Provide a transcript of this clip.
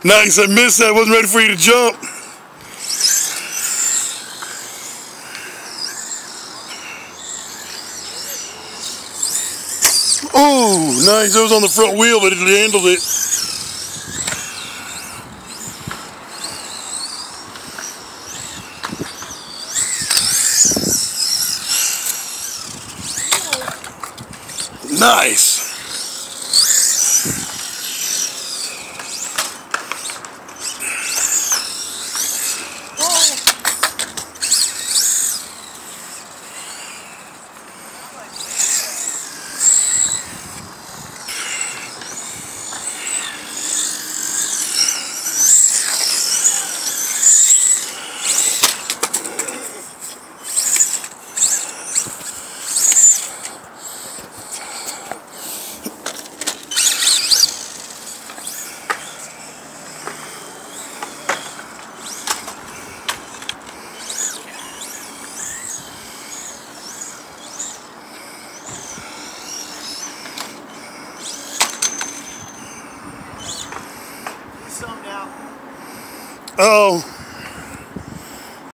Nice, I missed that. Wasn't ready for you to jump. Ooh, nice. It was on the front wheel, but it handled it. Nice. Oh.